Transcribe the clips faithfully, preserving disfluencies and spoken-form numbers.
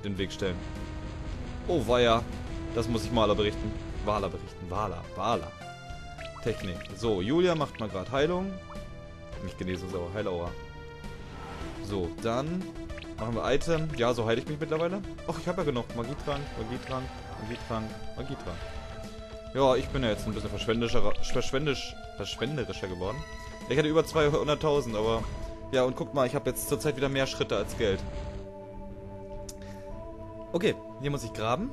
den Weg stellen. Oh, weia. Das muss ich Maler berichten. Waler berichten. Waler. Waler. Technik. So, Julia macht mal gerade Heilung. Nicht Genesung, aber Heilaura. So, dann machen wir Item. Ja, so heile ich mich mittlerweile. Ach, ich habe ja genug. Magietrank, Magietrank, Magietrank, Magietrank. Ja, ich bin ja jetzt ein bisschen verschwenderischer, verschwendisch, verschwenderischer geworden. Ich hatte über zweihunderttausend, aber... Ja, und guckt mal, ich habe jetzt zurzeit wieder mehr Schritte als Geld. Okay, hier muss ich graben.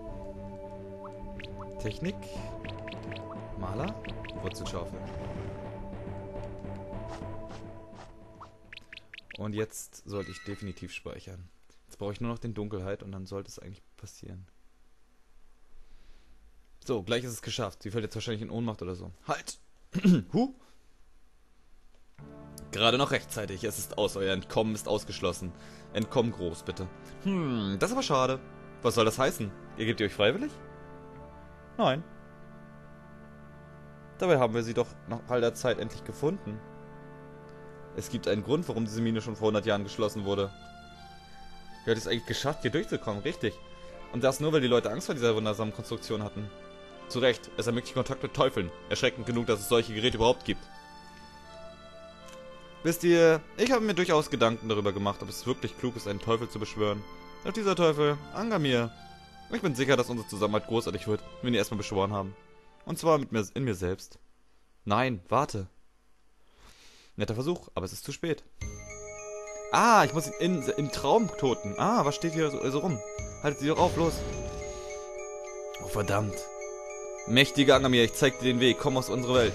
Technik. Maler. Wurzelschaufel. Und jetzt sollte ich definitiv speichern. Jetzt brauche ich nur noch den Dunkelheit und dann sollte es eigentlich passieren. So, gleich ist es geschafft. Sie fällt jetzt wahrscheinlich in Ohnmacht oder so. Halt! Huh! Gerade noch rechtzeitig. Es ist aus. Euer Entkommen ist ausgeschlossen. Entkommen groß, bitte. Hm, das ist aber schade. Was soll das heißen? Ihr gebt ihr euch freiwillig? Nein. Dabei haben wir sie doch nach all der Zeit endlich gefunden. Es gibt einen Grund, warum diese Mine schon vor hundert Jahren geschlossen wurde. Ihr habt es eigentlich geschafft, hier durchzukommen, richtig. Und das nur, weil die Leute Angst vor dieser wundersamen Konstruktion hatten. Zu Recht, es ermöglicht Kontakt mit Teufeln. Erschreckend genug, dass es solche Geräte überhaupt gibt. Wisst ihr, ich habe mir durchaus Gedanken darüber gemacht, ob es wirklich klug ist, einen Teufel zu beschwören. Doch dieser Teufel, Angamir. Ich bin sicher, dass unser Zusammenhalt großartig wird, wenn wir ihn erstmal beschworen haben. Und zwar mit mir, in mir selbst. Nein, warte. Netter Versuch, aber es ist zu spät. Ah, ich muss ihn in, im Traum toten. Ah, was steht hier so, so rum? Haltet sie doch auf, los. Oh, verdammt. Mächtiger Angamir, ich zeig dir den Weg. Komm aus unserer Welt.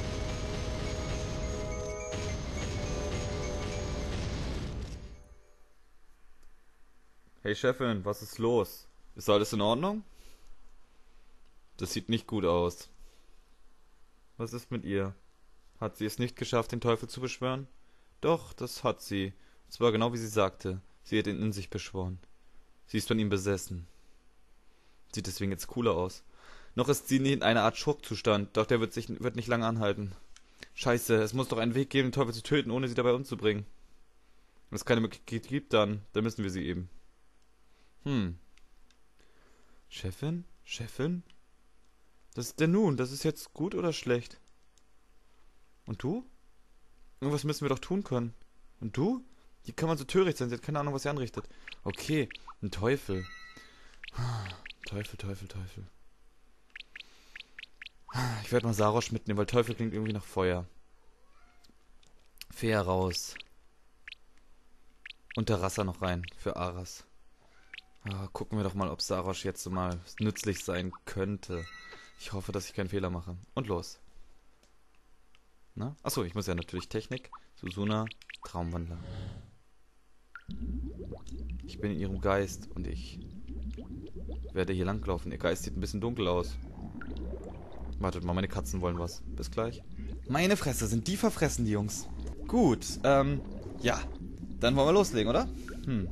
Hey Chefin, was ist los? Ist alles in Ordnung? Das sieht nicht gut aus. Was ist mit ihr? Hat sie es nicht geschafft, den Teufel zu beschwören? Doch, das hat sie. Und zwar genau wie sie sagte. Sie hat ihn in sich beschworen. Sie ist von ihm besessen. Sieht deswegen jetzt cooler aus. Noch ist sie in einer Art Schockzustand, doch der wird, sich, wird nicht lange anhalten. Scheiße, es muss doch einen Weg geben, den Teufel zu töten, ohne sie dabei umzubringen. Wenn es keine Möglichkeit gibt, dann, dann müssen wir sie eben. Hm. Chefin? Chefin? Was ist denn nun? Das ist jetzt gut oder schlecht? Und du? Irgendwas müssen wir doch tun können. Und du? Wie kann man so töricht sein? Sie hat keine Ahnung, was sie anrichtet. Okay, ein Teufel. Teufel, Teufel, Teufel. Ich werde mal Sarosch mitnehmen, weil Teufel klingt irgendwie nach Feuer. Fair raus. Und der Rasser noch rein, für Aras. Ah, gucken wir doch mal, ob Sarosch jetzt so mal nützlich sein könnte. Ich hoffe, dass ich keinen Fehler mache. Und los. Na? Achso, ich muss ja natürlich Technik. Susuna, Traumwandler. Ich bin in ihrem Geist und ich werde hier langlaufen. Ihr Geist sieht ein bisschen dunkel aus. Wartet mal, meine Katzen wollen was. Bis gleich. Meine Fresse, sind die verfressen, die Jungs. Gut, ähm, ja. Dann wollen wir loslegen, oder? Hm.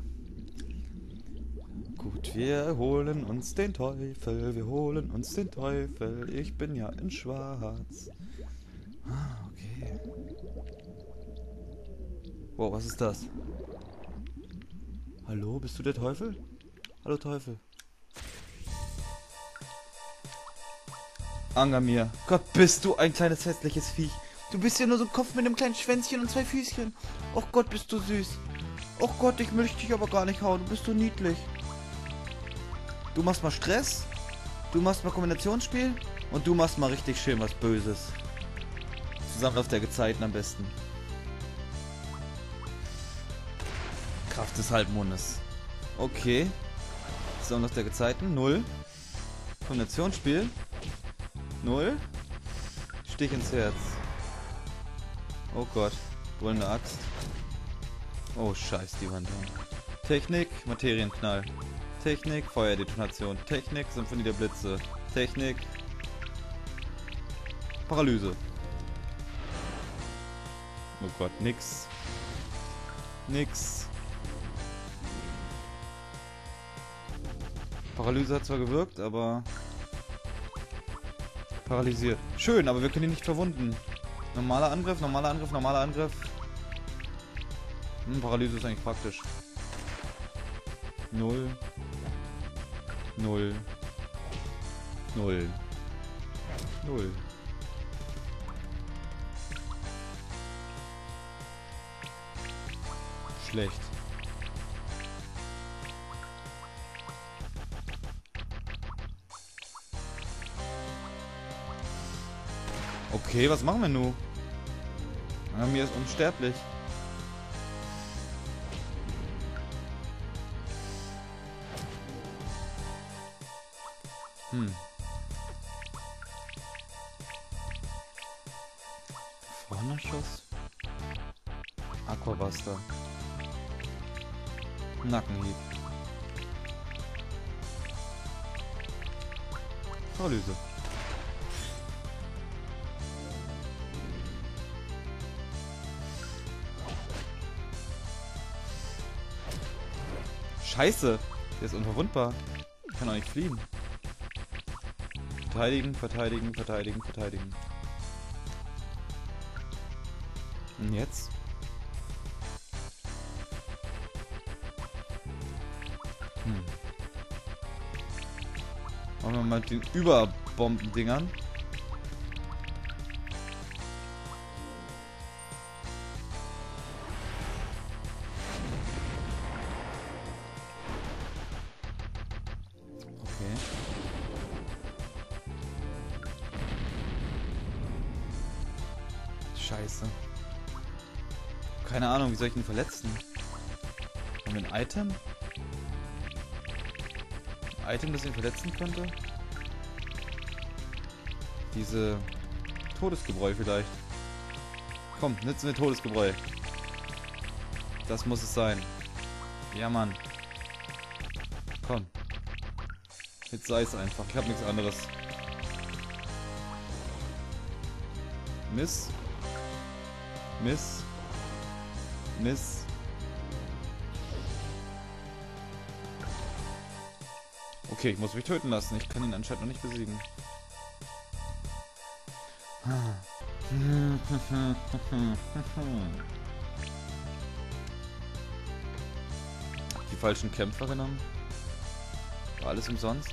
Gut, wir holen uns den Teufel, wir holen uns den Teufel. Ich bin ja in Schwarz. Ah, okay. Wow, was ist das? Hallo, bist du der Teufel? Hallo, Teufel. Angamir, Gott, bist du ein kleines hässliches Viech. Du bist ja nur so ein Kopf mit einem kleinen Schwänzchen und zwei Füßchen. Och Gott, bist du süß. Och Gott, ich möchte dich aber gar nicht hauen. Du bist so niedlich. Du machst mal Stress, du machst mal Kombinationsspiel und du machst mal richtig schön was Böses. Zusammenlauf der Gezeiten am besten. Kraft des Halbmondes. Okay. Zusammenlauf der Gezeiten, null. Kombinationsspiel, null. Stich ins Herz. Oh Gott, brüllende Axt. Oh Scheiß, die Wand. Technik, Materienknall. Technik, Feuerdetonation. Technik, Symphonie der Blitze. Technik, Paralyse. Oh Gott, nix. Nix. Paralyse hat zwar gewirkt, aber... Paralysiert. Schön, aber wir können ihn nicht verwunden. Normaler Angriff, normaler Angriff, normaler Angriff. Hm, Paralyse ist eigentlich praktisch. Null. Null. Null. Null. Schlecht. Okay, was machen wir nun? Mir ist unsterblich. Hm. Vorne Schuss. Aquabuster. Nackenhieb. Paralyse. Scheiße! Der ist unverwundbar. Ich kann auch nicht fliehen. Verteidigen, verteidigen, verteidigen, verteidigen. Und jetzt? Hm. Machen wir mal mit den Überbombendingern. Okay. Scheiße. Keine Ahnung, wie soll ich ihn verletzen? Haben wir ein Item? Ein Item, das ihn verletzen könnte? Diese Todesgebräu vielleicht. Komm, nutzen wir Todesgebräu. Das muss es sein. Ja, Mann. Komm. Jetzt sei es einfach. Ich hab nichts anderes. Miss. Miss. Miss. Okay, ich muss mich töten lassen. Ich kann ihn anscheinend noch nicht besiegen. Die falschen Kämpfer genommen. War alles umsonst.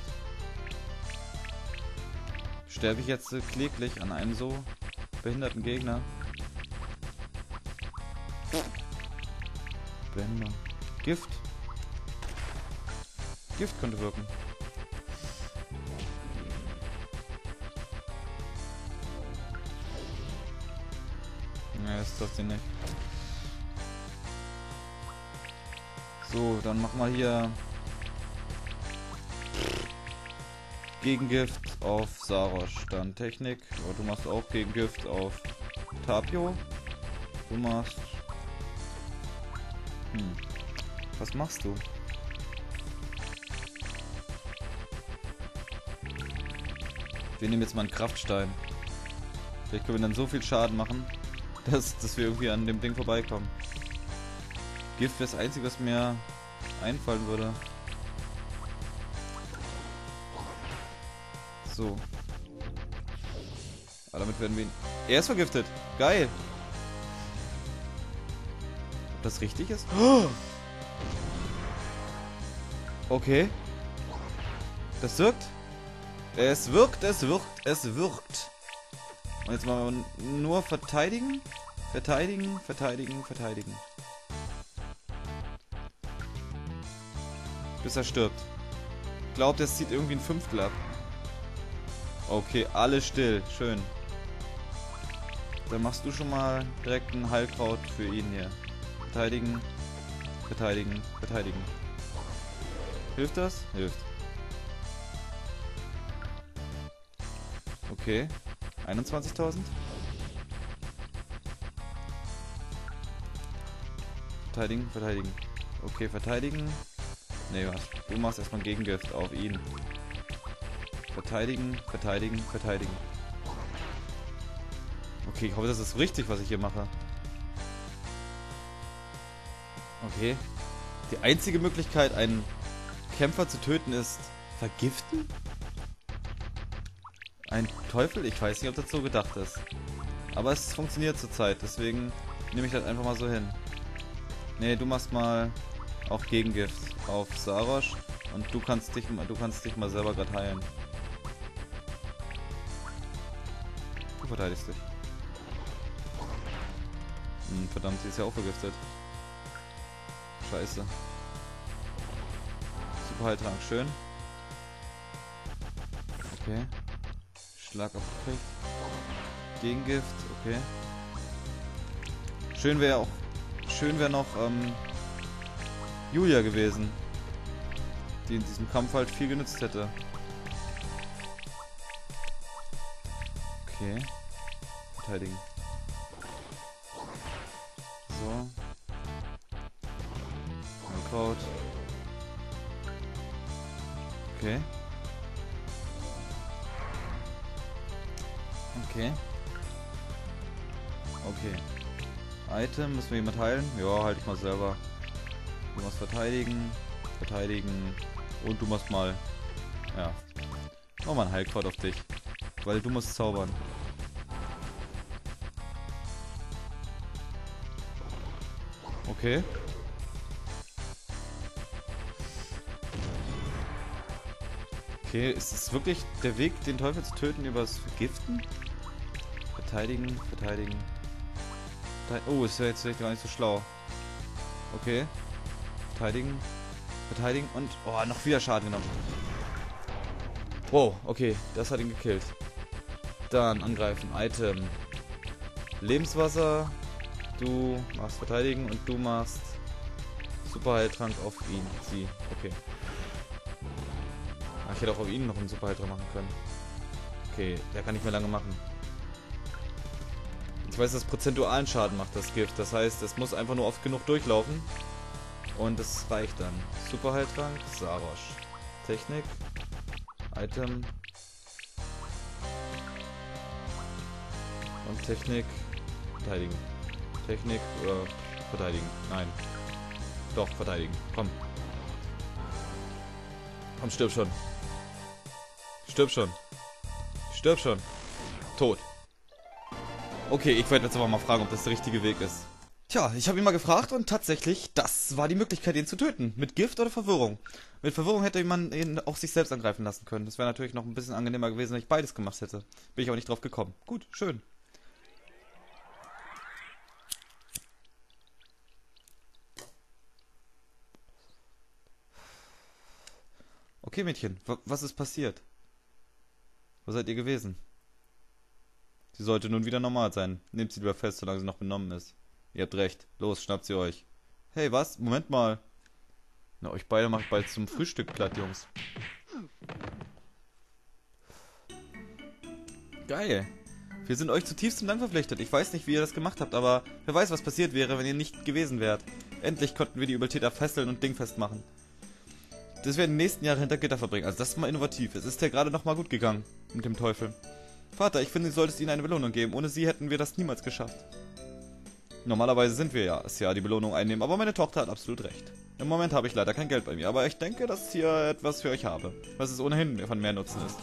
Sterbe ich jetzt kläglich an einem so behinderten Gegner. Behinderung. Gift. Gift könnte wirken. Ja, das trifft ihn nicht. So, dann machen wir hier Gegengift auf Sarosch. Dann Technik. Oh, du machst auch Gegengift auf Tapio. Du machst... Hm. Was machst du? Wir nehmen jetzt mal einen Kraftstein. Vielleicht können wir dann so viel Schaden machen, dass, dass wir irgendwie an dem Ding vorbeikommen. Gift wäre das Einzige, was mir einfallen würde. So. Aber damit werden wir ihn... Er ist vergiftet! Geil! Ob das richtig ist? Okay. Das wirkt. Es wirkt, es wirkt, es wirkt. Und jetzt machen wir nur verteidigen. Verteidigen, verteidigen, verteidigen. Bis er stirbt. Ich glaube, das zieht irgendwie ein Fünftel ab. Okay, alles still. Schön. Dann machst du schon mal direkt ein Heilkraut für ihn hier. Verteidigen, verteidigen, verteidigen. Hilft das? Hilft. Okay. einundzwanzigtausend. Verteidigen, verteidigen. Okay, verteidigen. Nee, was? Du machst erstmal Gegengift auf ihn. Verteidigen, verteidigen, verteidigen. Okay, ich hoffe, das ist richtig, was ich hier mache. Okay. Die einzige Möglichkeit, einen Kämpfer zu töten, ist vergiften? Ein Teufel? Ich weiß nicht, ob das so gedacht ist. Aber es funktioniert zurzeit, deswegen nehme ich das einfach mal so hin. Nee, du machst mal auch Gegengift. auf Sarosch und du kannst dich, du kannst dich mal selber gerade heilen. Du verteidigst dich. Hm, verdammt, sie ist ja auch vergiftet. Scheiße. Super Heiltrank, schön. Okay. Schlag aufgekriegt. Gegengift, okay. Schön wäre auch. Schön wäre noch ähm, Julia gewesen. Die in diesem Kampf halt viel genützt hätte. Okay. Verteidigen. So. Unkraut. Okay. Okay. Okay. Item, müssen wir jemand heilen? Ja, halt ich mal selber. Du musst verteidigen. Verteidigen. Und du musst mal. Ja. Mach mal ein Heilkraut auf dich. Weil du musst zaubern. Okay. Okay, ist es wirklich der Weg, den Teufel zu töten, übers Vergiften? Verteidigen, verteidigen. Verteidigen. Oh, ist ja jetzt vielleicht gar nicht so schlau. Okay. Verteidigen, verteidigen und... Oh, noch wieder Schaden genommen. Wow, okay, das hat ihn gekillt. Dann angreifen, Item. Lebenswasser. Du machst verteidigen und du machst Superheiltrank auf ihn, sie. Okay. Ach, ich hätte auch auf ihn noch einen Superheiltrank machen können. Okay, der kann nicht mehr lange machen. Ich weiß, dass prozentualen Schaden macht das Gift. Das heißt, es muss einfach nur oft genug durchlaufen. Und es reicht dann. Superheiltrank, Sarosch. Technik. Item. Und Technik. Verteidigen. Technik oder verteidigen. Nein. Doch, verteidigen. Komm. Komm, stirb schon. Stirb schon. Stirb schon. Tot. Okay, ich werde jetzt aber mal fragen, ob das der richtige Weg ist. Tja, ich habe ihn mal gefragt und tatsächlich, das war die Möglichkeit, ihn zu töten. Mit Gift oder Verwirrung. Mit Verwirrung hätte man ihn auch sich selbst angreifen lassen können. Das wäre natürlich noch ein bisschen angenehmer gewesen, wenn ich beides gemacht hätte. Bin ich aber nicht drauf gekommen. Gut, schön. Okay, Mädchen, was ist passiert? Wo seid ihr gewesen? Sie sollte nun wieder normal sein. Nehmt sie lieber fest, solange sie noch benommen ist. Ihr habt recht. Los, schnappt sie euch. Hey, was? Moment mal. Na, euch beide macht bald zum Frühstück platt, Jungs. Geil. Wir sind euch zutiefst zum Dank verpflichtet. Ich weiß nicht, wie ihr das gemacht habt, aber wer weiß, was passiert wäre, wenn ihr nicht gewesen wärt. Endlich konnten wir die Übeltäter fesseln und dingfest machen. Das werden die nächsten Jahre hinter Gitter verbringen. Also das ist mal innovativ. Es ist ja gerade noch mal gut gegangen mit dem Teufel. Vater, ich finde, du solltest ihnen eine Belohnung geben. Ohne sie hätten wir das niemals geschafft. Normalerweise sind wir ja es ja die Belohnung einnehmen, aber meine Tochter hat absolut recht. Im Moment habe ich leider kein Geld bei mir, aber ich denke, dass ich hier etwas für euch habe, was es ohnehin von mehr Nutzen ist.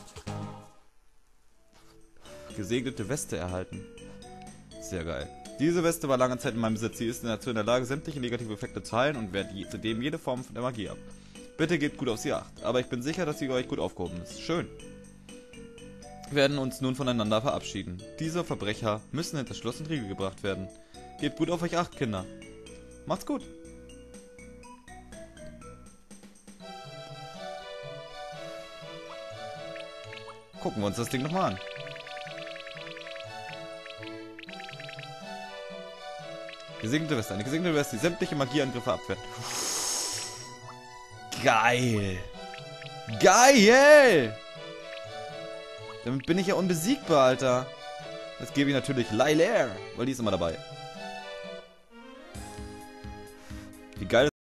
Gesegnete Weste erhalten. Sehr geil. Diese Weste war lange Zeit in meinem Besitz. Sie ist dazu in der Lage, sämtliche negative Effekte zu heilen und wehrt zudem jede Form von der Magie ab. Bitte gebt gut auf sie acht, aber ich bin sicher, dass sie bei euch gut aufgehoben ist. Schön. Wir werden uns nun voneinander verabschieden. Diese Verbrecher müssen hinter Schloss und Riegel gebracht werden. Gebt gut auf euch acht, Kinder. Macht's gut. Gucken wir uns das Ding nochmal an. Gesegnete Weste. Eine gesegnete Weste, die sämtliche Magieangriffe abwehrt. Geil. Geil. Damit bin ich ja unbesiegbar, Alter. Jetzt gebe ich natürlich Lailair, weil die ist immer dabei.